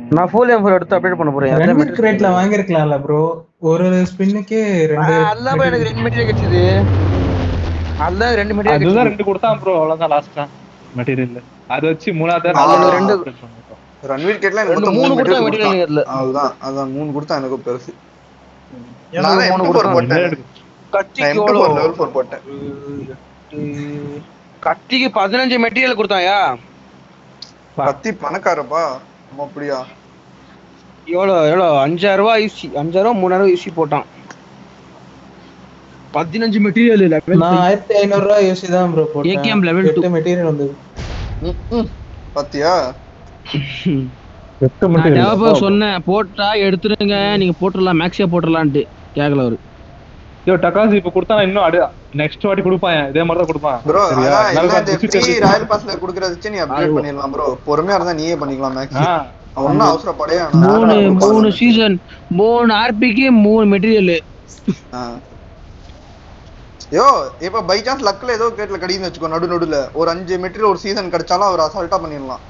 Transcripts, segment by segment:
நான் full M4 எடுத்து update பண்ண போறேன். ரெண்டு கிரேட்ல வாங்கிருக்கலாம்ல ப்ரோ. ஒரு ஸ்பின்னுக்கு ரெண்டு. அதான் எனக்கு 2 மெட்டீரியல் கிடைச்சது. அதான் 2 மெட்டீரியல். அதுதான் 2 கொடுத்தான் ப்ரோ. அவ்வளவுதான் லாஸ்டா மெட்டீரியல். அது வச்சு மூணாவது அதுல 2 ரன்வீர் கேட்ல எனக்கு 3 கொடுத்தா மெட்டீரியல் இல்ல. அதான் 3 கொடுத்தா எனக்கு பெருசு. நான் 3 போட்டேன். கத்திக்கு எவ்வளவு லெவல் 4 போட்டேன். கத்திக்கு 15 மெட்டீரியல் கொடுத்தாயா? கத்தி பணக்காரப்பா. அப்படியா? எவ்வளோ 5000 ரூபாய் ஈசி, 5000 3000 ஈசி போட்டான். 15 மெட்டீரியல் இல்ல. நான் 1500 ரூபாய் ஈசி தான் ப்ரோ போட்டேன். ஏகேஎம் லெவல் 2 மெட்டீரியல் வந்தது. பாத்தியா? நான் டெவலப்பர் சொன்னேன் போட்டா எடுத்துருங்க, நீங்க போட்டுறலாம், மேக்ஸியா போட்டுறலாம்னு கேக்கல அவரு. யோ டகாஸ் இப்ப கொடுத்தா இன்னும் நெக்ஸ்ட் வாட்டி கொடுப்பான். இதே மாதிரி தான் கொடுப்பான் ப்ரோ. ஃப்ரீ ராயல் பாஸ்ல குடுக்குறத வச்சு நீ அப்டேட் பண்ணிடலாம் ப்ரோ. பொறுமையா இருந்தா நீயே பண்ணிக்கலாம் மேக்ஸ். ஒண்ணு அவசரப்படே வேணாம். 3 சீசன் 3 ஆர்பிக்கு 3 மெட்டீரியல். யோ இப்ப பை சான்ஸ் லக்ல ஏதோ கேட்ல கடின்னு வெச்சுக்கோ. நடுல ஒரு 5 மெட்டீரியல் ஒரு சீசன் கிடைச்சாலும் அவர் அசால்ட்டா பண்ணிடலாம்.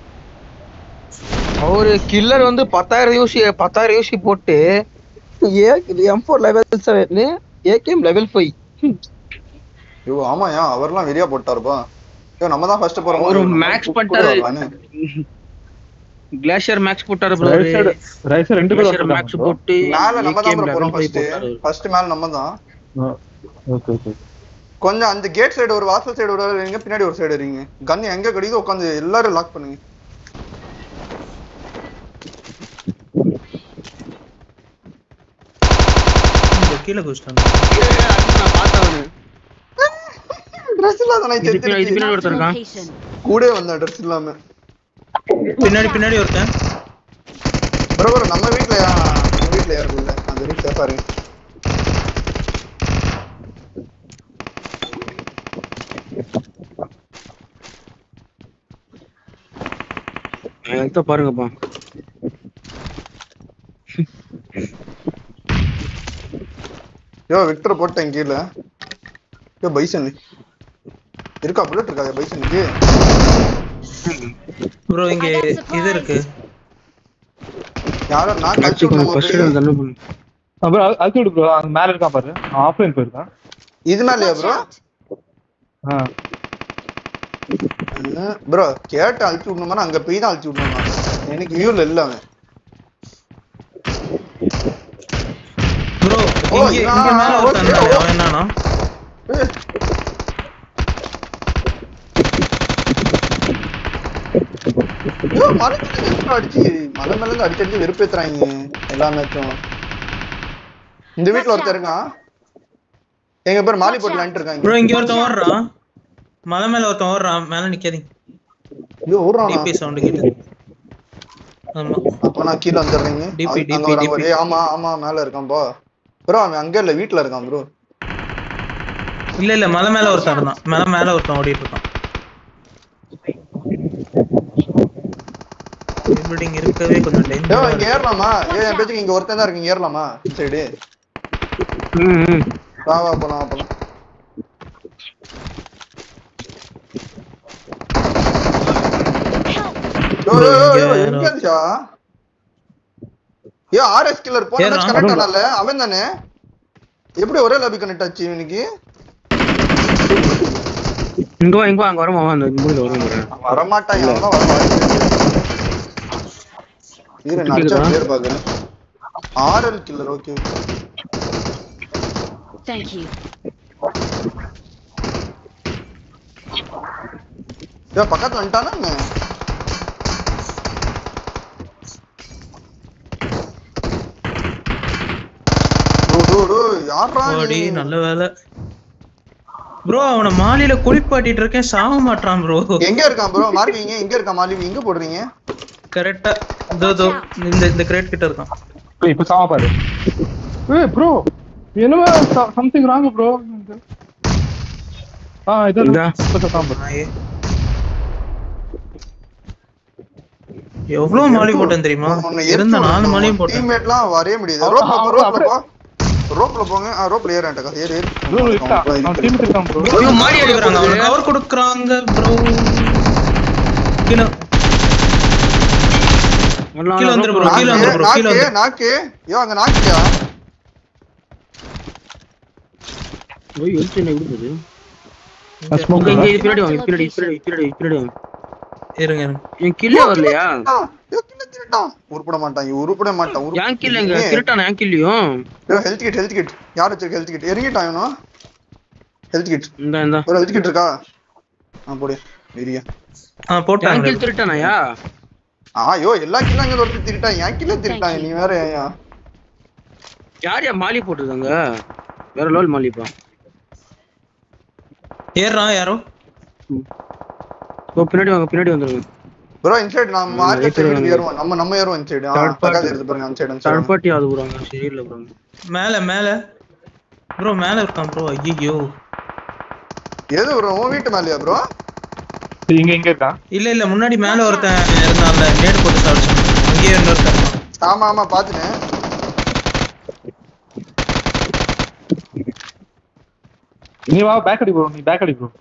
ஒரு கில்லர் வந்து 10000 யூசி போட்டு M4 லெவல் 7 ஏகேஎம் லெவல் 5. யோ ஆமாயா அவர்லாம் வெறியா போட்டாருப்பா. யோ நம்ம தான் ஃபர்ஸ்ட் போறோம். ஒரு மேக்ஸ் பண்ணிட்டாரு. கிளாஷியர் மேக்ஸ் போட்டாரு ப்ரோ. ரைசர் 2 பேர் மேக்ஸ் போட்டு மேல நம்ம தான் போறோம் ஃபர்ஸ்ட் மேல நம்ம தான். Okay okay. கொஞ்சம் அந்த கேட் சைடு ஒரு வாசல் சைடு ஒரு வரீங்க, பின்னாடி ஒரு சைடு வரீங்க. கன் எங்க கடிதோ உட்கார்ந்து எல்லாரும் லாக் பண்ணுங்க. கீழ குஸ்டான் நான் பார்த்தவனே Dress இல்லாத நான் இது பின்னாடி ஒருத்தர் இருக்கான். கூட வந்த Dress இல்லாம பின்னாடி ஒருத்தன். ப்ரோ நம்ம வீட்ல யாரும் இல்ல. அந்த வீட்ல சேஃபா இருக்கு. எங்க பாருங்கப்பா. யோ விக்டர் போட்டேன் கீழ. யோ பைசன் இருக்கா? புல்லட் இருக்கா பைசனுக்கு? ப்ரோ இங்க இது இருக்கு. யாரோ நான் ஃபர்ஸ்ட் தள்ளு பண்ணு. ப்ரோ அல்டி விடு ப்ரோ. அங்க மேல இருக்கா பாரு. ஆஃப்லைன் போயிருக்கான். இது மேலயா ப்ரோ? ப்ரோ கேட்ட அழுத்தி விடணுமா? அங்க போய் தான் அழுத்தி விடணுமா? எனக்கு வியூல இல்ல அவன். ப்ரோ இங்க மேல ஒருத்தன் அவன் என்னன்னா மலை மேல அடிச்சு வெறுப்பேத்துறாங்க எல்லா மேட்சும். இந்த வீட்டுல ஒருத்தர் இருக்கான். எங்க பேர் மாலி போட்டு விளையாண்டு இருக்காங்க. ப்ரோ இங்க ஒருத்தன் ஓடுறான். மலை மேல ஒருத்தன் ஓடுறான். மேல நிக்காதீங்க. ஐயோ ஓடுறான். டிபி சவுண்ட் கேக்குது. ஆமா அப்ப நான் கீழ வந்துறேங்க. டிபி ஆமா ஆமா மேல இருக்கான் போ. ப்ரோ அவன் அங்க இல்ல வீட்ல இருக்கான் ப்ரோ. இல்ல மலை மேல ஒருத்தன் இருந்தான். மலை மேல ஒருத்தன் ஓடிட்டு இருக்கான். பில்டிங் இருக்கவே கொஞ்சம் டேஞ்சர். ஏய் இங்க ஏறலாமா? என் பேச்சுக்கு இங்க ஒருத்தன் தான் இருக்கு. இங்க ஏறலாமா இந்த சைடு? வா போலாம். ஏ ஆர்எஸ் கில்லர் போன மேட்ச் கனெக்ட் ஆனல அவன் தானே? எப்படி ஒரே லாபி கனெக்ட் ஆச்சு இவனுக்கு? இங்க வா அங்க வரமா வா. அந்த மூலைல வரமா வர மாட்டான். அவன் தான் வர. இது நான் பேர் பாக்குறேன். RL killer. Okay Thank you. யா பக்கத்துல வந்துட்டானே. நல்ல வேலை ப்ரோ. அவனை மாலில குளிப்பாட்டிட்டு இருக்கேன். சாக மாட்டான் ப்ரோ. எங்க இருக்கான் ப்ரோ? மார்க்கிங்க எங்க இருக்கா? மாலி எங்க போடுறீங்க? கரெக்ட்டா இந்த கிரேட் கிட்ட இருக்கான். இப்ப சாவ பாரு. ஏய் ப்ரோ என்னமா சம்திங் ராங் ப்ரோ. இதா இப்ப சாவ பாரு. எவ்வளவு மாலி போட்டேன் தெரியுமா? இருந்த 4 மாலியும் போட்டேன். டீம்மேட்லாம் வரவே முடியாது. ரோப்ல போங்க. ரோப்ல ஏறேன்டா. ஏறு ப்ரோ நான் டீம் இருக்கான் ப்ரோ. ஐயோ மாடி அடிக்குறாங்க. அவன் கவர் கொடுக்கறாங்க ப்ரோ. கீழ கீழ வந்துரு ப்ரோ கீழ வந்துரு ப்ரோ கீழ வந்து நாக்கு யோ அங்க நாக்கியா ஓய் எழுத்து என்ன விடுது இருங்க பின்னாடி வாங்க இருங்க என் கில்லே வரலையா யோ கில்ல திருட்டான் உருப்பட மாட்டான் ஏன் கில்ல திருட்டானா ஏன் கில்லியும் யோ ஹெல்த் கிட் யார் வச்சிருக்க ஹெல்த் கிட் இறங்கிட்டான் இவனோ ஹெல்த் கிட் இந்த ஒரு ஹெல்த் கிட் இருக்கா போடு ஏரியா போட்டாங்க கில் திருட்டானாயா யோ எல்லா கில்லும் அங்க ஒருத்தர் திருட்டான் ஏன் கில்ல திருட்டாங்க நீ வேற ஏயா யாரையா மாலி போட்டுருக்காங்க வேற லோல் மாலிப்பா ஏறான் யாரோ பின்னாடி வந்துருங்க ப்ரோ இன்சைட் நான் மார்க்கெட் சைடு ஏறுவோம் நம்ம ஏறுவோம் இன்சைட் பக்கத்துல இருந்து பாருங்க அந்த சைடு தேர்ட் பார்ட்டி ஆது ப்ரோ சரி இல்ல ப்ரோ மேல ப்ரோ மேல இருக்கான் ப்ரோ ஐயோ ஏதோ ப்ரோ உன் வீட்டு மேலயா ப்ரோ இங்க இருக்கா இல்ல முன்னாடி மேல ஒருத்தன் இருந்தான்ல நேட் போட்டு சாவச்சான் அங்கேயே இன்னொருத்தன் ஆமா பாத்துனேன் நீ வா பேக் அடி ப்ரோ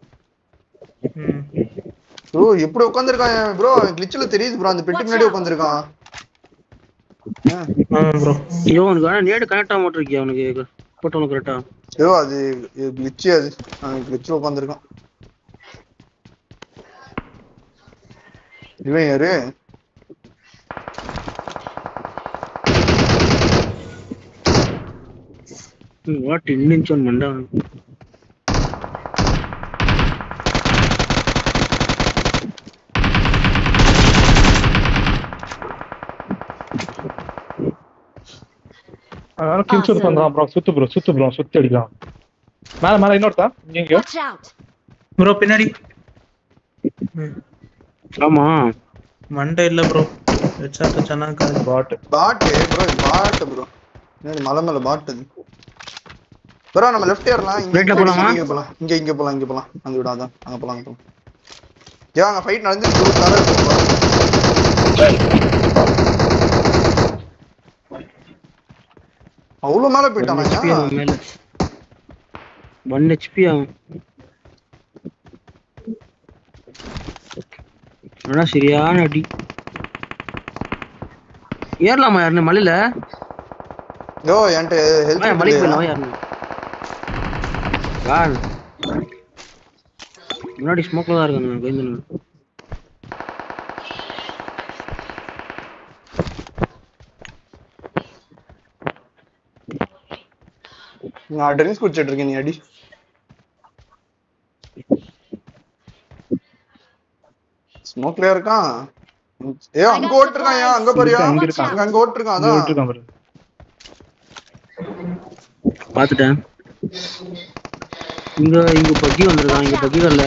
ப்ரோ எப்படி உட்கார்ந்திருக்கான் ப்ரோ கிளிட்ச்ல தெரியுது ப்ரோ அந்த பெட்டி முன்னாடி உட்கார்ந்திருக்கான் ப்ரோ ஐயோ உனக்கு நேட் கனெக்ட் ஆக மாட்டேங்குது அவனுக்கு போட்டோல கரெக்ட்டா ஐயோ அது கிளிட்ச் அது கிளிட்ச்ல உட்கார்ந்திருக்கான் இவன் யாரு வாட் இன்னின்சன் மண்டா கில்ஷூட் பண்றான் ப்ரோ சுத்து அடிக்கலாம் மேல இன்னொருத்தா எங்கயோ ப்ரோ பின்னாடி ஆமா மண்டை இல்ல ப்ரோ ஹெட்ஷாட் சனாக பாட் ப்ரோ நேரே மலை மேல பாட் அது ப்ரோ நம்ம லெஃப்ட் ஏறலாம் இங்க போலாம் இங்க போலாம் அந்த விடாத அங்க போலாம் அங்க ஃபைட் நடந்துட்டு தர அவ்வளவு மேல போயிட்டானா 1 HP ஆகும் ஆனா சரியான அடி ஏறலாமா யாருன்னு மலையில யோ என்கிட்ட ஹெல்த் மலைக்கு போயிடலாம் யாருன்னு வா முன்னாடி ஸ்மோக்ல தான் இருக்கேன் பயந்து நான் ட்ரிங்க்ஸ் குடிச்சிட்டு இருக்கேன் நீ அடி ஸ்மோக்ல இருக்கான் அங்க ஓட்டிருக்கான் அங்க பாரியா அங்க ஓட்டிருக்கான் அதான் பாத்துட்டேன் இங்க பக்கி வந்திருக்கான் இங்க பக்கி வரல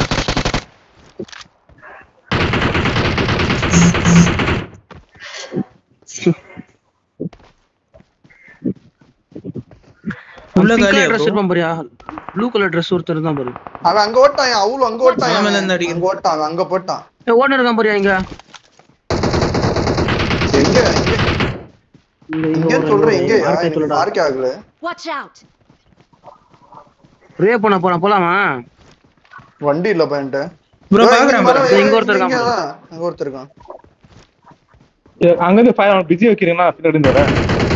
உள்ள காலியா Dress பாரியா ப்ளூ கலர் Dress ஒருத்தர் தான் பாரு அவன் அங்க ஓட்டான் அவுல அங்க ஓட்டான் மேல இருந்து அடிங்க ஓட்டான் அங்க போட்டான் ஓடுன இருக்கான் பாரியா இங்க இங்க சொல்றேன் இங்க மார்க் ஆகல வாட்ச் அவுட் ரே போலாமா வண்டி இல்ல பையன்ட்ட ப்ரோ பாக்குறேன் இங்க ஒருத்தர் இருக்கான் அங்க ஒருத்தர் இருக்கான் அங்க இருந்து ஃபயர் பிஸி வைக்கிறீங்களா பின்னாடி இருந்து வர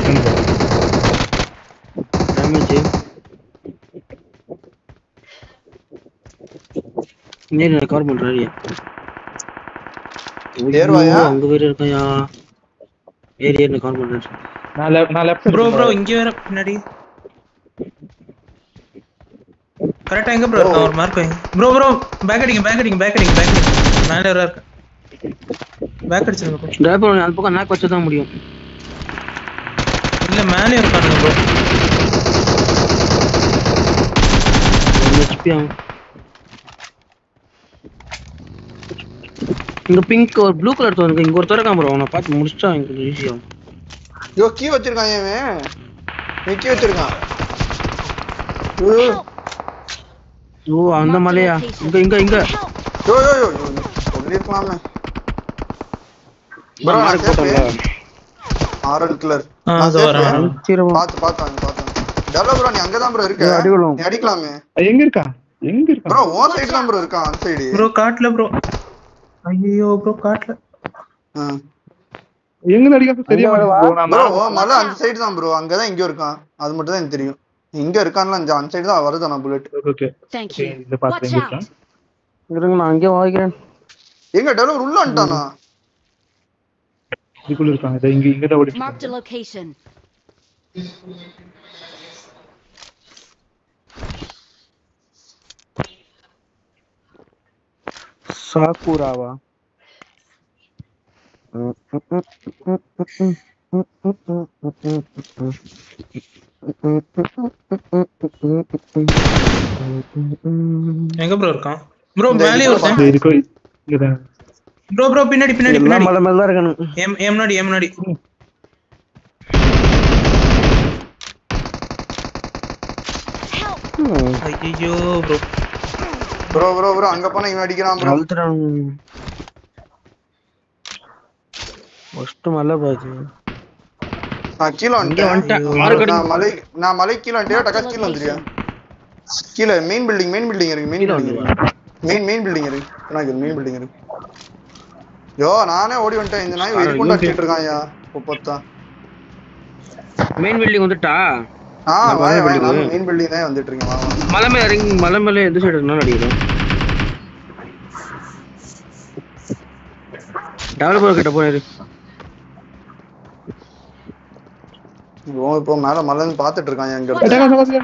டேமேஜ் நேரா கவர் பண்றாரு ஏர்வாயா அங்க வேற இருக்காயா ஏரியா கவர் பண்றாரு நான் லெஃப்ட் ப்ரோ இங்க வர பின்னாடி கரெக்ட்டா எங்க ப்ரோ இருக்கான் ஒரு மார்க் வைங்க ப்ரோ பேக் அடிங்க மேல வர இருக்கு பேக் அடிச்சிருங்க ப்ரோ டிரைவர் அந்த பக்கம் நாக் வச்சா தான் முடியும் இல்ல மேலே இருக்கானுங்க ப்ரோ HP இங்க பிங்க் ஒரு ப்ளூ கலர் தோணுங்க இங்க ஒருத்தர் இருக்கான் ப்ரோ அவனை பார்த்து முடிச்சா எனக்கு ஈஸியா யோ கீ வச்சிருக்கான் இவன் கீ வச்சிருக்கான் ஓ அந்த மலையா இங்க யோ சொல்லிருக்கலாமே ப்ரோ மார்க் போட்டல ஆரல் கிளர் பாத்து டெவலப் ப்ரோ நீ அங்க தான் ப்ரோ இருக்க நீ அடிக்கலாமே எங்க இருக்கா ப்ரோ ஓ சைடு தான் ப்ரோ இருக்கான் அந்த சைடு ப்ரோ காட்ல ப்ரோ ஐயோ ப்ரோ காட்ல எங்க அடிக்க தெரிய மாட்டேங்குது நான் ப்ரோ மலை அந்த சைடு தான் ப்ரோ, அங்கதான் இங்க இருக்கான், அது மட்டும் தான் எனக்கு தெரியும். இங்க இருக்கான்ல அந்த சைடு தான் வருது நான் புல்லட். Okay Thank you. இத பாத்து Watch எங்க out. இருக்கான் இருங்க நான் அங்கே வாங்கிக்கிறேன். எங்க டெவலப்பர் உள்ள வந்துட்டானா? இதுக்குள்ள இருக்கான். இத இங்க தான் ஓடிட்டு Marked a location. சாக்குராவா? எங்க ப்ரோ இருக்கான்? ப்ரோ மேலே ஒருத்தன். இதுக்கு இங்க ப்ரோ ப்ரோ பின்னாடி பின்னாடி எல்லாம் பின்னாடி. மலை மேல தான் இருக்கானு. எம் முன்னாடி ஐயோ ப்ரோ. ப்ரோ ப்ரோ ப்ரோ அங்க போனா இவன் அடிக்கிறான் ப்ரோ. அழுத்துறான். ஃபர்ஸ்ட் மலை பாத்து. நான் கீழ வந்துட்டேன். நான் மலை கீழ வந்துட்டேன். டக்கா கீழ வந்துறியா? கீழ மெயின் பில்டிங் இருக்கு. மெயின் பில்டிங் இருக்கு. எனக்கு மெயின் பில்டிங் இருக்கு. யோ நானே ஓடி வந்துட்டேன். இந்த நாய் வெறி கொண்டு அடிச்சிட்டு இருக்கான் யா. பொப்பத்தா. மெயின் பில்டிங் வந்துட்டா? வாய் நான் மெயின் பில்டிங் தான் வந்துட்டு இருக்கேன். வா மலை மேல எந்த சைடு இருந்தாலும் அடிக்கிறோம். டெவலப்பர் கிட்ட போயிரு. இப்போ மேல மலைன்னு பாத்துட்டு இருக்கான் எங்க.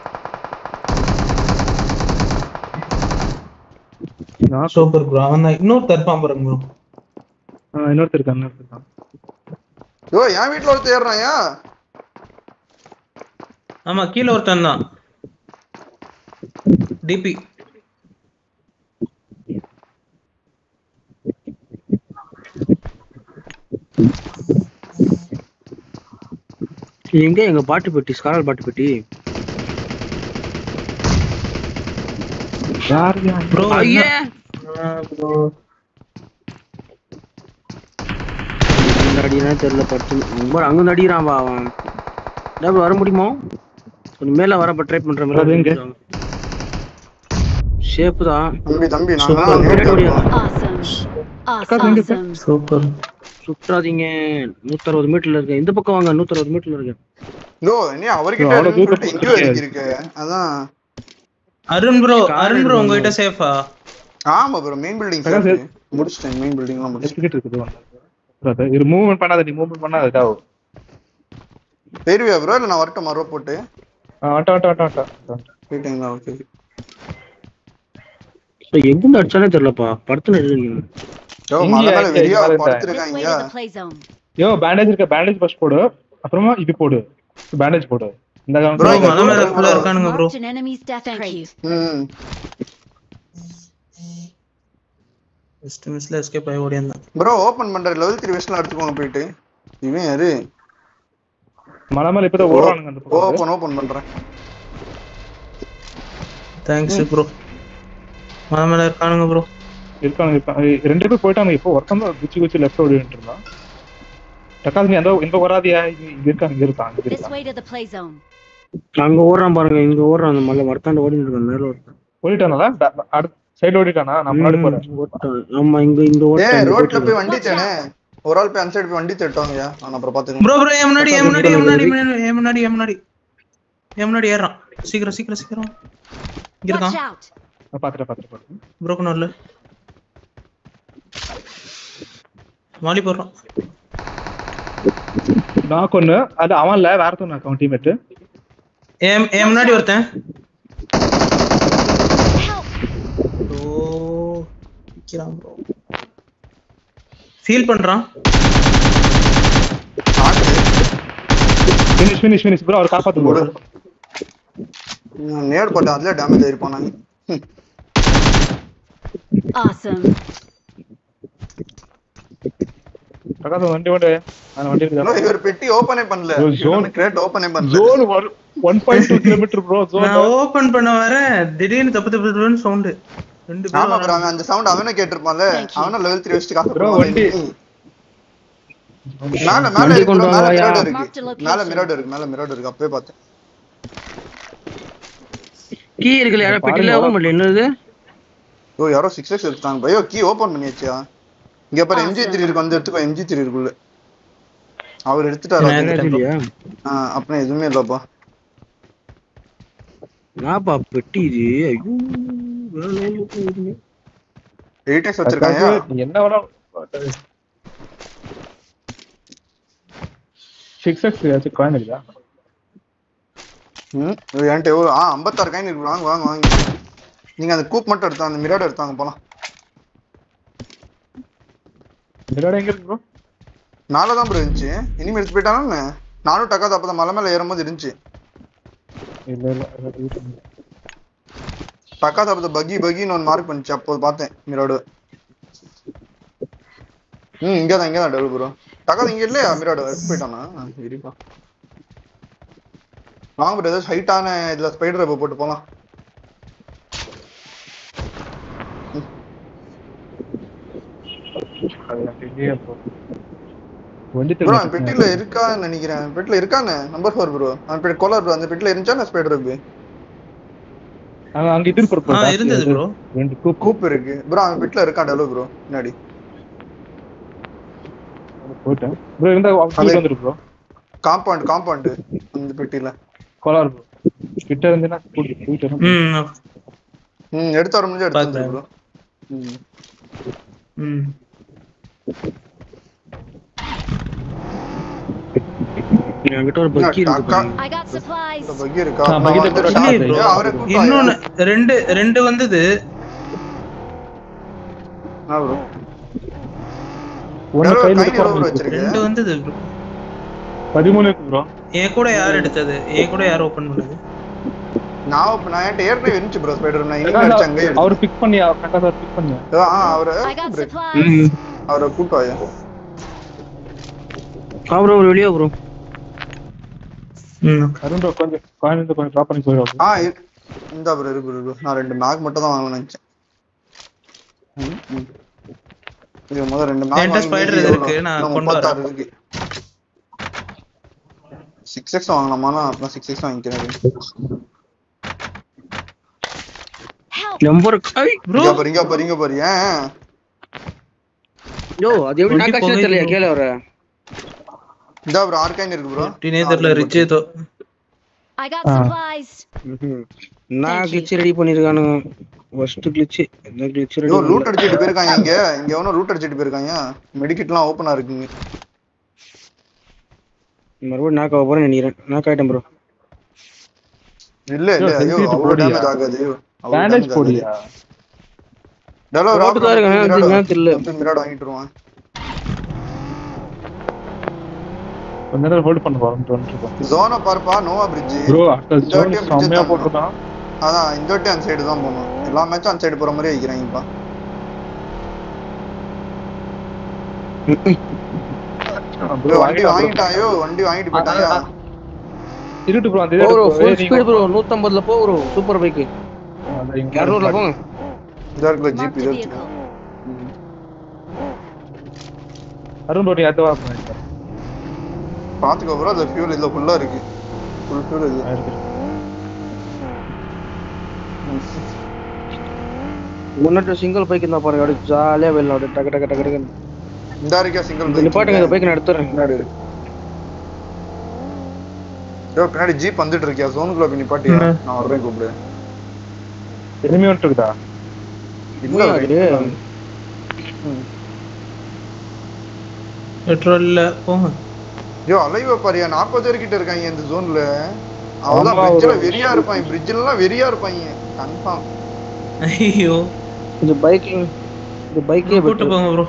Super bro. அவன் இன்னொரு தர்பாம் பாருங்க ப்ரோ. இன்னொருத்தர் இருக்கான். யோ என் வீட்ல ஒருத்தர் ஏறான் யா. ஆமா கீழ ஒருத்தன் தான். டிபி. எங்க பாட்டு பெட்டி, ஸ்காலர் பாட்டு பெட்டி. யாருயா ப்ரோ ஐயே ப்ரோ அடினா தெரியல பட்டு. அங்க நடிக்கிறான் வா அவன். டேபிள் வர முடியுமா? கொஞ்சம் மேல வர ட்ரை பண்ற மாதிரி எங்க? ஷேப் தான். தம்பி Awesome. சூப்பர். சுற்றாதீங்க. 160 மீட்டர்ல இருக்கு. இந்த பக்கம் வாங்க. 160 மீட்டர்ல இருக்கு. யோ நீ அவர்கிட்ட எங்கயோ இருக்கு. அதான் அருண் ப்ரோ உங்ககிட்ட சேஃபா? ஆமா ப்ரோ மெயின் பில்டிங் முடிச்சிட்டேன். மெயின் பில்டிங்லாம் முடிச்சிட்டேன். இருக்குது. இது மூவ்மென்ட் பண்ணாத. நீ மூவ்மென்ட் பண்ணாத டாவ். பேருவியா ப்ரோ இல்ல நான் வரட்டும் மரோ போட்டு? வாட்ட. போயிட்டீங்களா? ஓகே. எங்க அடிச்சானே தெரியலப்பா. படுத்துன்னு இருக்கீங்க. யோ மலைல வெளிய This படுத்துறாங்க way யா. to the play zone. Yo bandage இருக்க. பேண்டேஜ் ஃபர்ஸ்ட் போடு. அப்புறமா இது போடு. பேண்டேஜ் போடு. இந்த ப்ரோ மலை மேல ஃபுல்லா இருக்கானுங்க bro. Marked an enemy's death crate. Just மிஸ்ல எஸ்கேப் ஆகி ஓடியாந்தான். ப்ரோ ஓபன் பண்ற லெவல் 3 வெஸ்ட்ல எடுத்துக்கோங்க போயிட்டு. இவன் யாரு? மலை மேல இப்பதான் ஓடுறானுங்க அந்த பக்கம். ஓபன் பண்றேன். Thanks bro. மலை மேல இருக்கானுங்க ப்ரோ. இருக்கானுங்க. ரெண்டு பேர் போயிட்டாங்க. இப்போ ஒருத்தன் தான் குச்சி லெஃப்ட் ஓடிட்டு இருந்தான். டக்கா நீ எங்க வராதியா? இங்க இருக்கான். This way to the play zone. அங்க ஓடுறான் பாருங்க. இங்க ஓடுறான். அந்த மலை வரத்தாண்ட ஓடிட்டு இருக்கான். மேல ஒருத்தன் ஓடிட்டானல. அடுத்த சைடு ஓடிட்டானா? நான் முன்னாடி போறேன். ஆமா இங்க ஓடுறான். ரோட்ல போய் வண்டி தேனே. ஒரு ஆள் போய் அந்த சைடு போய் வண்டி தேட்டோங்கயா. நான் அப்புறம் பாத்துக்கிறேன். ப்ரோ முன்னாடி ஏறான். சீக்கிரம். இங்க Watch இருக்கான். out. நான் பாத்துறேன். ப்ரோ கனர்ல மாலி போறான். நான் கொன்னு அது அவன்ல வேற ஒருத்தன் நான் டீம்மேட். முன்னாடி ஒருத்தன். ப்ரோ கிராம் ப்ரோ ஃபீல் பண்றான். Finish bro. அவர் காப்பாத்து ப்ரோ. நேட் போட்டு அதுல டேமேஜ் ஆயிருப்பான் நான். Awesome. டக்கா வண்டி இருக்கு. இவர் பெட்டி ஓபனே பண்ணல. ஜோன் கிரேட் ஓபனே பண்ணல. Zone 1.2 kilometre bro. ஜோன் நான் ஓபன் பண்ண வர திடீர்னு தப்புன்னு சவுண்ட். ரெண்டு பேரும் ஆமா ப்ரோ அந்த சவுண்ட் அவனே கேட்டிருப்பான்ல. அவன லெவல் 3 வெஸ்ட் காசு ப்ரோ வண்டி மேல மிரர் இருக்கு. அப்பவே பார்த்தேன். கீ இருக்குல. யாரோ பெட்டில ஓபன் பண்ணல. என்னது? ஓ யாரோ 6x எடுத்தாங்க. பையோ கீ ஓபன் பண்ணியாச்சியா? இங்க பாரு MG3 இருக்கு. வந்து எடுத்துக்கோ. MG3 இருக்குள்ள. அவர் எடுத்துட்டாரா? நான் எடுத்துட்டேன் bro. இல்லையா அப்புறம் எதுவுமே இல்லப்பா. நாப்பா பெட்டி இது. ஐயோ வேற level போகுது. 8x வச்சிருக்காங்க. நீ என்ன வேணா 6x ஏதாச்சும் காயின் இருக்கா? என்கிட்ட எவ்வளோ 56 காயின் இருக்கு. வாங்க வாங்க வாங்க. நீங்க அந்த கூப் மட்டும் எடுத்தாங்க, அந்த மிராட எடுத்தாங்க போலாம். மிராட எங்க இருக்கு ப்ரோ? மேலே தான் ப்ரோ இருந்துச்சு. இனிமே எடுத்து போயிட்டானே. நானும் டக்காத அப்பதான் மலை மேலே ஏறும்போது இருந்துச்சு. இல்ல டக்காத அப்பதான் பகின்னு ஒன்று மார்க் பண்ணிச்சு. அப்போது பார்த்தேன் மிராடு. இங்கதான் டெவலப் ப்ரோ. டக்காத இங்க இல்லையா மிராடு? எடுத்து போயிட்டானா? சரிப்பா வாங்க ப்ரோ. ஏதாச்சும் ஹைட்டான இதுல ஸ்பைடர் வெப் போட்டு போலாம். ப்ரோ அந்த பெட்டில இருக்கான்னு நினைக்கிறேன். பெட்டில இருக்கானே நம்பர் 4 ப்ரோ. அந்த பெட்டி கோலர் ப்ரோ. அந்த பெட்டில இருந்துச்சா ஸ்பைடர் வெப்? அங்க இது ப்ரோ. இருந்தது ப்ரோ. ரெண்டு கூப் இருக்கு ப்ரோ. அந்த பெட்டில இருக்கா டெவலப் ப்ரோ முன்னாடி. போய்ட்டேன் ப்ரோ. இருந்தா வந்துரு ப்ரோ. காம்பவுண்ட் அந்த பெட்டில கோலார் ப்ரோ. கிட்ட இருந்தேனா போயிட்டு எடுத்து வர முடிஞ்சா எடுத்து ப்ரோ. என்கிட்ட ஒரு பக்கி இருக்கு. I got supplies. பக்கி இருக்கா? இன்னொன்னு ரெண்டு வந்தது. ப்ரோ ஒன்னு கையில வச்சிருக்கேன். ரெண்டு வந்தது ப்ரோ. 13 இருக்கு ப்ரோ. என் கூட யார் எடுத்தது? என் கூட யார் ஓபன் பண்ணது? நான் என்கிட்ட ஏற்கனவே இருந்துச்சு ப்ரோ ஸ்பைடர். நான் இங்க அடிச்சங்க. அவர் பிக் பண்ணியா? கரெக்ட்டா சார் பிக் பண்ணியா? I got supplies. அவரை கூட்டாயா? ப்ரோ வெளியே ப்ரோ. அருண் ப்ரோ கொஞ்சம் காயின் கொஞ்சம் டிராப் பண்ணி போயிடுவாங்க. இந்த ப்ரோ இருக்கு. நான் 2 மேக் மட்டும் தான் வாங்கணும்னு நினைச்சேன். இது முதல்ல 2 மேக் என்கிட்ட ஸ்பைடர் இருக்கு. நான் கொண்டு வரேன். 6x வாங்கலாமானா? அப்ப 6x வாங்கிக்கிறேன். நம்பர் ப்ரோ இங்க பாருங்க. யோ அது எப்படி நாக்காச்சு தெரியல. கேள வர இந்த ப்ரோ ஆர்கைன் இருக்கு ப்ரோ. டீனேஜர்ல ரிச் ஏதோ. I got supplies. நான் கிளிச் ரெடி பண்ணிருக்கானுங்க. ஃபர்ஸ்ட் கிளிச் என்ன கிளிச் ரெடி? லூட் அடிச்சிட்டு போயிருக்காங்க. இங்க எவனோ லூட் அடிச்சிட்டு போயிருக்காங்க. மெடிக்கிட்லாம் ஓபனா இருக்குங்க. மறுபடியும் நாக் ஆக போறேன் நினைக்கிறேன். நாக் ஆயிட்டேன் ப்ரோ. இல்ல ஐயோ அவ்வளவு டேமேஜ் ஆகாது. பேண்டேஜ் போடியா? டலோ ரோட் தான் இருக்காங்க. தெரியல. மிராட் வாங்கிட்டுருவான். கொஞ்ச நேரம் ஹோல்ட் பண்ண போறோம். ஜோனை பார்ப்பா. நோவா பிரிட்ஜ் ப்ரோ அட்ட ஜோன் செம்மையா போட்டுட்டான். அதான் இந்த வாட்டி அந்த சைடு தான் போகணும். எல்லா மேட்சும் அந்த சைடு போற மாதிரி வைக்கிறாங்கப்பா. வண்டி வாங்கிட்டாயோ? வண்டி வாங்கிட்டு போயிட்டாயா? இருட்டு ப்ரோ. அந்த ப்ரோ ஃபுல் ஸ்பீட் ப்ரோ. 150ல போ ப்ரோ. Super bike. 200ல போங்க. இதா இருக்குல ஜீப் Marked இது. a vehicle. அருண் ப்ரோ நீ அத வா பண்ணு. பாத்துக்கோ ப்ரோ. அந்த ஃபியூல் இதுல ஃபுல்லா இருக்கு. ஃபுல் ஃபியூல் இது. முன்னாடி சிங்கிள் பைக் இருந்தா பாருங்க. அப்படியே ஜாலியா வெளில அப்படியே டக்கு டக்கு டக்கு டக்கு. இந்த இருக்கா சிங்கிள் பைக். நிப்பாட்டுங்க. இந்த பைக் நான் எடுத்துறேன். பின்னாடி பின்னாடி ஜீப் வந்துட்டு இருக்கியா? ஜோனுக்குள்ள போய் நிப்பாட்டியா? நான் வரேன் கூப்பிடு. எனிமி வந்துட்டா? இல்ல பெட்ரோல் இல்ல போங்க. அலைவ பாரியா 40 பேர் கிட்ட இருக்காங்க இந்த ஜோன்ல. அவதான் பிரிட்ஜ்ல வெறியா இருப்பாங்க. பிரிட்ஜ்ல வெறியா இருப்பாங்க கன்ஃபார்ம். ஐயோ இந்த பைக்கே போட்டு போங்க ப்ரோ.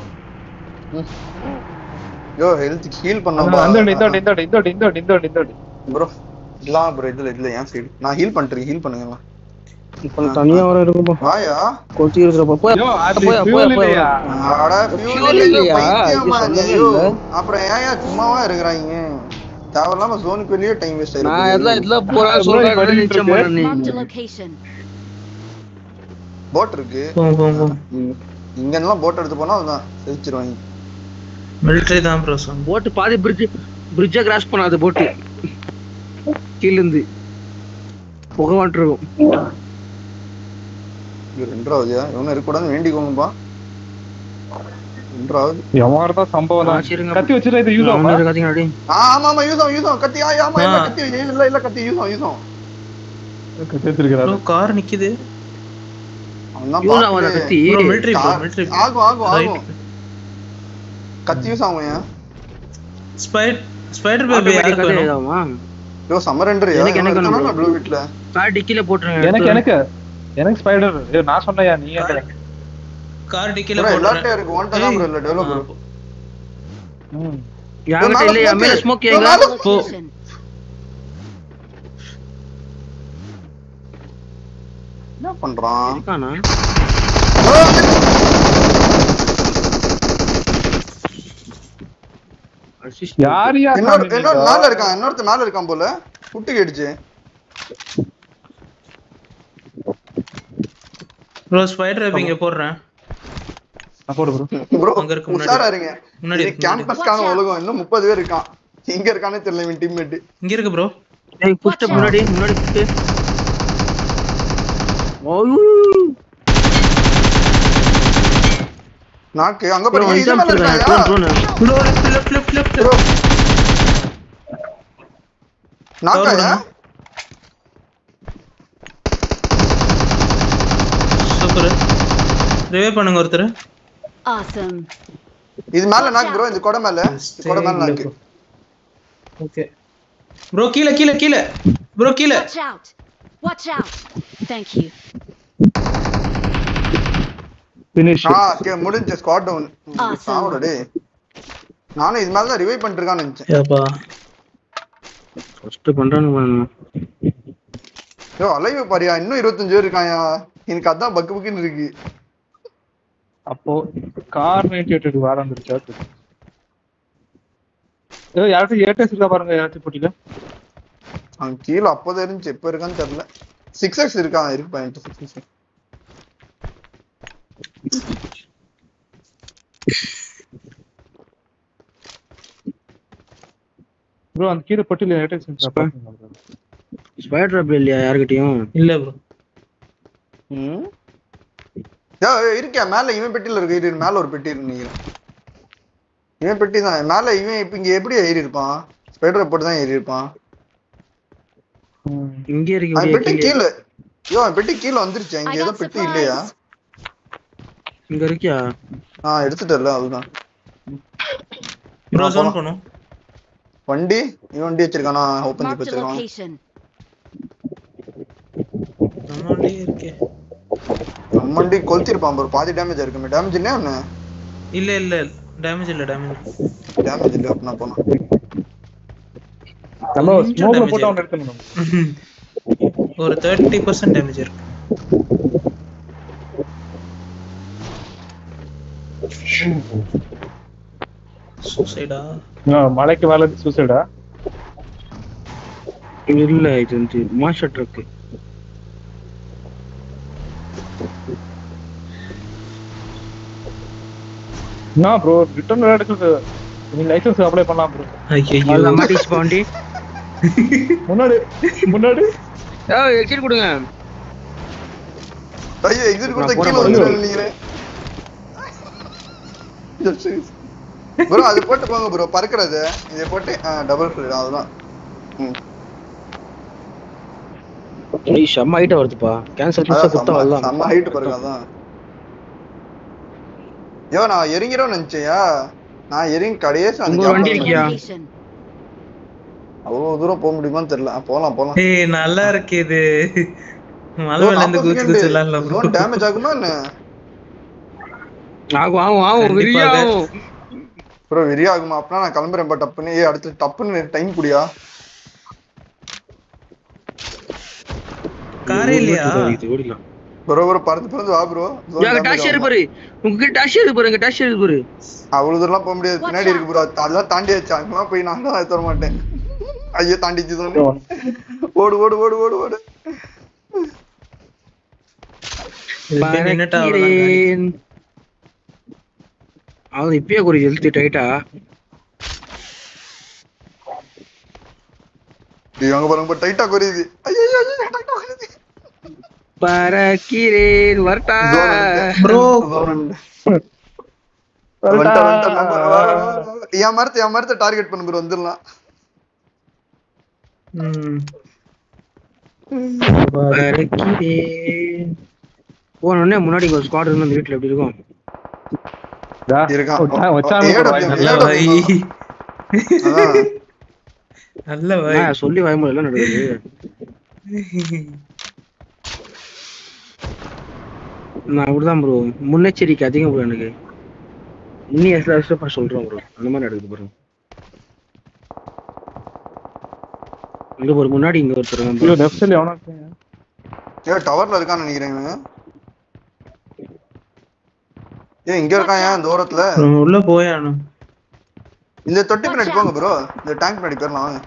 ஹெல்த் ஹீல் பண்ணோம். இந்த ப்ரோ இல்ல ப்ரோ. இதுல ஏன் சைடு நான் ஹீல் பண்ணிட்டேன். ஹீல் பண்ணுங்க. இப்ப தனியா வர இருக்கும்பா. வாயா கொச்சி இருக்குறப்ப போய் போய் அட ஃபியூல் இல்லையா? அப்புறம் ஏன் சும்மாவா இருக்கறாங்க? தேவலாம ஜோனுக்கு வெளியே டைம் வேஸ்ட் ஆயிருக்கு. நான் இதெல்லாம் போறா சொல்றேன். நிச்சயம் பண்ணி Marked a location. போட் இருக்கு. போங்க. இங்க எல்லாம் போட் எடுத்து போனா அதான் செஞ்சிருவாங்க. மிலிட்டரி தான் ப்ரோ சொன்ன. போட் பாதி பிரிட்ஜை கிராஸ் பண்ணாது. போட் கீழ இருந்து புகை வந்துரும். இது ரெண்டாவதுயா? இவனும் இருக்க கூடாதுன்னு வேண்டிக்கோங்கப்பா. ஒன்றாவது எவன் சம்பவம் தான். கத்தி வச்சுட்டு இது யூஸ் ஆகுமா? ஆமா யூஸ் ஆகும் கத்தி ஆமா இல்ல கத்தி இல்ல கத்தி யூஸ் ஆகும் கத்தி வச்சிருக்காரு. ப்ரோ கார் நிக்குது. யூஸ் ஆகுதா கத்தி? ப்ரோ மிலிட்டரி ஆகும் கத்தி யூஸ் ஆகும்யா. ஸ்பைடர் பேபி யாருக்கு வேணும்? ப்ரோ சமரண்டர் எனக்கு நான் ப்ளூ வீட்ல கார் டிக்கில போட்டுருங்க. எனக்கு ஸ்பைடர் நான் சொன்னயா நீ கார் டிக்கில போடுறேன். எல்லாட்டே இருக்கு ஒன் டைம் இல்ல டெவலப்பர். யாங்கிட்ட இல்லையா? மேல ஸ்மோக் ஏங்க போ. என்ன பண்றான்? இருக்கானா? யார் இன்னொரு மேல இருக்கான். இன்னொருத்த மேல இருக்கான் போல. புட்டு கேடுச்சு. ப்ரோ ஸ்பைடர் பேபி இங்க போடுறேன். நான் போடு ப்ரோ. ப்ரோ அங்க இருக்கு உஷாரா இருங்க. முன்னாடி கேம்பஸ்கான உலகம் இன்னும் 30 பேர் இருக்கான். எங்க இருக்கானே தெரியல இவன் டீம்மேட். இங்க இருக்கு ப்ரோ. ஏய் புஷ்ட் முன்னாடி புஷ்ட். ஓய் நாக்கு அங்க பாருங்க இது மேல இருக்காயா? Bro left. ப்ரோ நாக்காயா? சூப்பர். ரிவைவ் பண்ணுங்க ஒருத்தர். Awesome. இது மேல நாக்கு ப்ரோ. இந்த கொடை மேல நாக்கு. ஓகே ப்ரோ கீழ ப்ரோ கீழ. Watch out. Thank you. Finish. Okay முடிஞ்ச ஸ்குவாட் டவுன். சாவுடா டேய். நானே இது மேல தான் ரிவைவ் பண்ணிட்டு இருக்கான்னு நினைச்சேன். ஏப்பா ஃபர்ஸ்ட் பண்றானுங்க. யோ அலைவ் பாரியா இன்னும் 25 பேர் இருக்காயா. எனக்கு அதான் பக்குன்னு இருக்கு. அப்போ கார் 98 வார வந்துருச்சா? ஏதோ யாராச்சும் ஏடஸ் இருக்கா பாருங்க. யாராச்சும் போட்டில அவன் கீழே அப்போதான் இருந்துச்சு. எப்ப இருக்கான்னு தெரியல. 6x இருக்கான். இருக்கு பாயிண்ட் 6x. ப்ரோ அந்த கீழ பொட்டில ஏடஸ் இருக்கா பாருங்க. ஸ்பைடர் பேபி இல்லையா யார்கிட்டயும்? இல்ல ப்ரோ. இருக்கியா மேல? இவன் பெட்டியில இருக்கு. மேல ஒரு பெட்டி இருக்கு நினைக்கிறேன். இவன் பெட்டி தான் மேல. இவன் இப்ப இங்க எப்படி ஏறி இருப்பான்? ஸ்பைடர் போட்டு தான் ஏறி இருப்பான். இங்க இருக்கு. அவன் பெட்டி கீழ. அவன் பெட்டி கீழ வந்துருச்சு. இங்க ஏதோ பெட்டி இல்லையா? இங்க இருக்கியா? எடுத்துட்டல அதுதான். ப்ரோ ஜோன் போணும். வண்டி வண்டி வச்சிருக்கானா? ஓபன் பண்ணி வச்சிருக்கான். நம்மளே இருக்கே. வண்டி கொளுத்திருப்பான் ப்ரோ. பாதி டேமேஜ் இருக்குமே. டேமேஜ் என்ன ஒண்ணு? இல்ல டேமேஜ் இல்ல அப்பனா போனா. நம்ம ஸ்மோக்ல போட்டு அவன் எடுக்கணும். ஒரு 30% டேமேஜ் இருக்கு. சூசைடா? மலைக்கு மேல சூசைடா? இல்ல இது மாஸ்டர் ட்ரக். நான் ப்ரோ ரிட்டர்ன் எடுக்குது. நீ லைசென்ஸ் அப்ளை பண்ணலாம் ப்ரோ. ஐயோ மாட்டிஸ் பாண்டி. முன்னாடி எக்ஸிட் கொடுங்க. ஐயோ எக்ஸிட் கொடுத்தா கீழ வந்துருவீங்க நீங்க. ப்ரோ அது போட்டு போங்க ப்ரோ. பறக்குறது இத போட்டு டபுள் ஃபில் அதுதான். ஏய் செம்ம ஹைட் வருதுப்பா. கேன்சல் பண்ணா குத்த வரலாம். செம்ம ஹைட் பறக்காதான். யோ நான் எரிங்கறோம் நினைச்சேயா. நான் எரிங் கடையேஸ் அந்த வண்டி இருக்கியா? அவ்வளவு தூரம் போக முடியுமான்னு தெரியல. போலாம். ஏய் நல்லா இருக்கு இது. மலையில இருந்து குதிச்சுலாம் ப்ரோ. டேமேஜ் ஆகுமா என்ன? ஆகும் விரியாகும். ப்ரோ விரியாகுமா? அப்பனா நான் கிளம்புறேன். பட் டப்புன்னு அடுத்து டப்புன்னு டைம் குடியா. காரே இல்லையா? ஓடிடலாம் ப்ரோ. பறந்து வா ப்ரோ. டாஷ் இருக்கு பாரு. உங்களுக்கு டாஷ் இருக்கு பாரு. இங்க டாஷ் இருக்கு பாரு. அவ்வளவு தூரம்லாம் போக முடியாது. பின்னாடி இருக்கு ப்ரோ. அதெல்லாம் தாண்டி வச்சு அங்கெல்லாம் போய் நான் தான் தர மாட்டேன். ஐயோ தாண்டிச்சு சொன்ன. ஓடு. அவன் இப்பயே ஒரு ஹெல்த் டைட்டா. இவங்க பாருங்க டைட்டா குறையுது. ஐயோ டைட்டா குறையுது. பறக்கிறேன் வரட்டா ப்ரோ. என் மரத்தை டார்கெட் பண்ண ப்ரோ வந்துடலாம். போனே முன்னாடி ஒரு ஸ்குவாட் இருந்து அந்த வீட்டுல எப்படி இருக்கும் சொல்லி வாய்மொழி எல்லாம் நடக்குது. நான் அப்படிதான் ப்ரோ முன்னெச்சரிக்கை அதிகம் ப்ரோ எனக்கு இன்னும் எஸ்ல சொல்றேன் ப்ரோ அந்த மாதிரி நடக்குது ப்ரோ. இங்க ஒரு முன்னாடி இங்க ஒருத்தர் லெஃப்ட் சைடுல எவனோ டவர்ல இருக்கான்னு நினைக்கிறேன். இங்க இருக்கான் தூரத்துல உள்ள போயானு. இந்த தொட்டி பின்னாடி போங்க ப்ரோ. இந்த டேங்க் பின்னாடி போயிடலாம் வாங்க.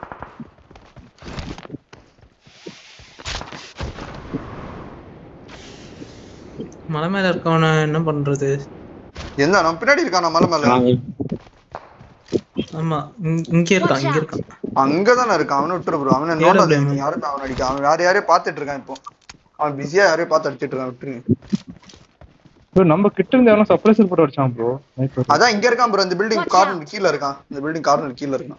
மலை மேல இருக்கவன என்ன பண்றது? எந்த நம்ம பின்னாடி இருக்கானா மலை மேல? ஆமா இங்க இருக்கான். அங்கதானே இருக்கான். அவனை விட்டுரு ப்ரோ. அவனை யாரும் அவன் அடிக்கான். அவன் யாரையும் பாத்துட்டு இருக்கான். இப்போ அவன் பிஸியா யாரையும் பார்த்து அடிச்சிட்டு இருக்கான். விட்டுருங்க. நம்ம கிட்ட இருந்து எவனோ சப்ரேசர் போட்டு அடிச்சான் ப்ரோ. அதான் இங்க இருக்கான் ப்ரோ. இந்த பில்டிங் கார்னர் கீழ இருக்கான். இந்த பில்டிங் கார்னர் கீழ இருக்கான்.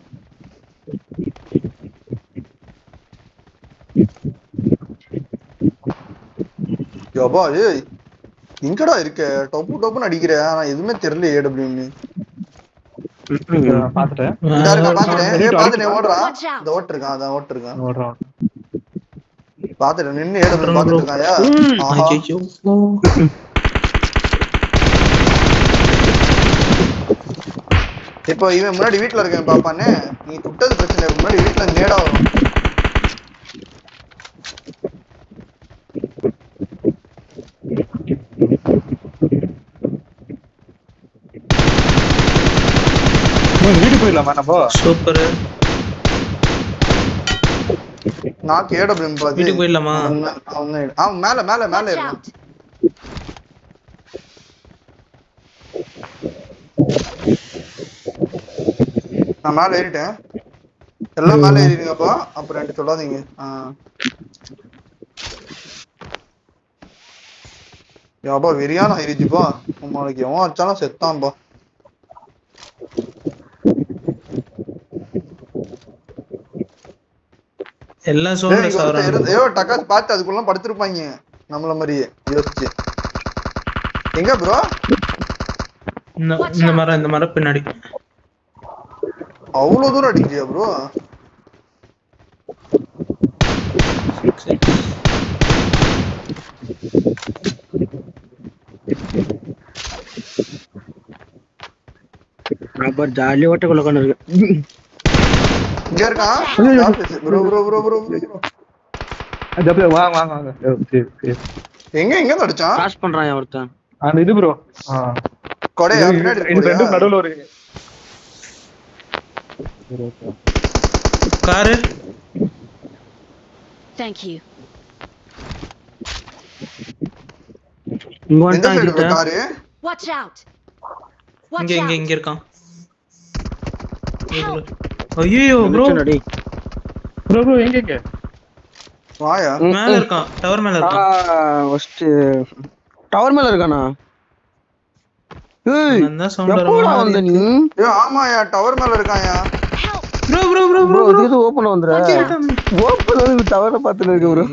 யோபா ஏய் எங்கடா இருக்க? டொப்புன்னு அடிக்கிற. ஆனா எதுவுமே தெரியல. ஏடபிள்யூன்னு பாத்துட்டேன். ஓடுறான். இந்த ஓட்டிருக்கான். அதான் ஓட்டிருக்கான். பாத்துட்டு நின்னு ஏடபிள்யூ பாத்துட்டு இருக்காயா? இப்போ இவன் முன்னாடி வீட்டுல இருக்கேன் பாப்பானே. நீ துட்டது பிரச்சனை. முன்னாடி வீட்டுல நேடா வரும். வீட்டுக்கு போயிடலாமா நம்ம? சூப்பர். நான் கேடபிள்யூ பாத்து வீட்டுக்கு போயிடலாமா? அவன் மேல மேல மேல இருக்கான். நான் மேல ஏறிட்டேன். எல்லாம் மேல ஏறிடுங்கப்பா. அப்புறம் ரெண்டு சொல்லாதீங்க. யாபா வெறியான ஆயிருச்சுப்பா. உங்களுக்கு எவன் அடிச்சாலும் செத்தான்பா. எல்லாம் சோல்டர்ஸ் ஆறாங்க. டக்காஸ் பார்த்து அதுக்குள்ள படுத்துருப்பாங்க நம்மள மாதிரியே யோசிச்சு. எங்க ப்ரோ? இந்த மரம் பின்னாடி. அவ்வளவு தூரம் அடிக்கிறியா ப்ரோ? நான் ஜாலியா ஓட்டக்குள்ள கொண்டு இருக்கேன். இங்க இருக்கான் ப்ரோ ப்ரோ ப்ரோ ப்ரோ. வாங்க. எங்க அடிச்சான்? கிராஸ் பண்றான் ஒருத்தன். அந்த இது ப்ரோ. கொடையா பின்னாடி இந்த ரெண்டு நடுவுல ஒரு கார். Thank you. இங்க வந்து கார். Watch out. இங்க இருக்கான். ஐயோ ப்ரோ. ப்ரோ எங்க? வாயா. மேல இருக்கான். டவர் மேல இருக்கான். ஃபர்ஸ்ட் டவர் மேல இருக்கானா? ஏய் நான் சவுண்ட் எப்போடா வந்த நீ? ஏய் ஆமாயா டவர் மேல இருக்கான்யா. ப்ரோ இது ஓபன் வந்துற. ஓபன் வந்து டவர பாத்துட்டு இருக்க ப்ரோ.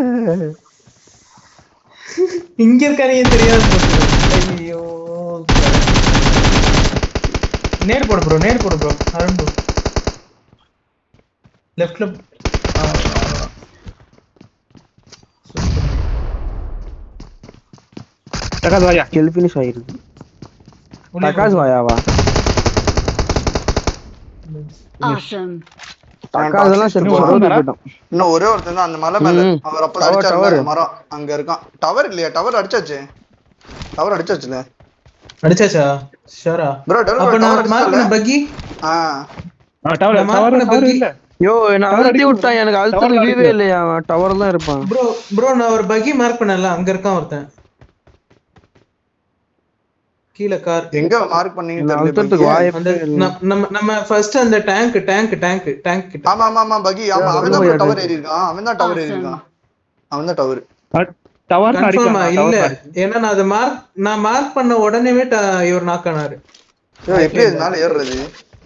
இங்க இருக்கானே தெரியாது. ஐயோ. நேட் போடு ப்ரோ. அருண் ப்ரோ. லெஃப்ட்ல. டக்காஸ் வாயா. கில் ஃபினிஷ் ஆயிருக்கு. டக்காஸ் வாயாவா? Awesome. டக்காஸ் எல்லாம் செத்து போயிட்டான். இன்னும் ஒரே ஒருத்தன் தான் அந்த மலை மேல. அவர் அப்ப அடிச்சாரு மரம். அங்க இருக்கான். டவர் இல்லையா? டவர் அடிச்சாச்சு. டவர் அடிச்சாச்சுல. அடிச்சாச்சா? ஷூரா? ப்ரோ அப்ப நான் மார்க் பண்ண பக்கி. டவர் இல்ல. யோ நான் அழுத்தி விட்டான். எனக்கு அழுத்தம் லீவே இல்லையா? டவர் தான் இருப்பான். ப்ரோ நான் ஒரு பக்கி மார்க் பண்ணல. அங்க இருக்கான் ஒருத்தன். கீழ கார். எங்க மார்க் பண்ணீங்க தெரியல. நம்ம ஃபர்ஸ்ட் அந்த டேங்க் கிட்ட. ஆமா பக்கி. ஆமா அவன் தான் டவர் ஏறி இருக்கான். அவன் தான் டவர். டவர் கன்ஃபார்மா இல்ல அடிக்கலாம். ஏன்னா நான் மார்க் பண்ண உடனேவே இவர் நாக் ஆனாரு. எப்படி இதனால ஏறுறது?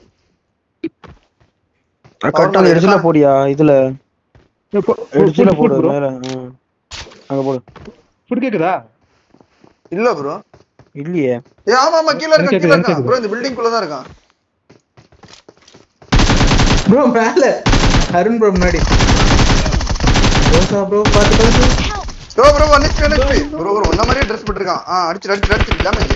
கரெக்டான எட்ஜ்ல போடியா இதுல எட்ஜ்ல போடு மேல அங்க போடு. ஃபுட் கேக்குதா? இல்ல ப்ரோ. இல்லையே. ஆமா கீழ இருக்கான் ப்ரோ. இந்த பில்டிங் குள்ள தான் இருக்கான் ப்ரோ. மேல அருண் ப்ரோ முன்னாடி. ப்ரோ பாத்து ப்ரோ வந்துச்சு ப்ரோ. ஒண்ணு மாதிரியே ட்ரெஸ் போட்டுருக்கான். அடிச்சு டேமேஜ்.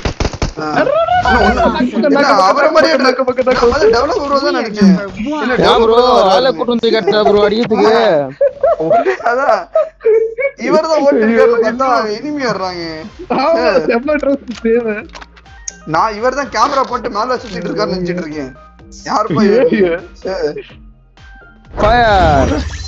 அவர மாதிரியே டெவலப் ப்ரோ தான் நினைச்சேன். என்ன ப்ரோ ஆளை கூட்டு வந்து கட்டா ப்ரோ அடிக்கிறதுக்கு. அதான் இவர்தான் ஓட்டிருக்காரு. பார்த்தா எனிமி வர்றாங்க. நான் இவர்தான் கேமரா போட்டு மேல சுத்திட்டு இருக்காருன்னு நினைச்சிட்டு இருக்கேன். யாருப்பா? ஃபயர்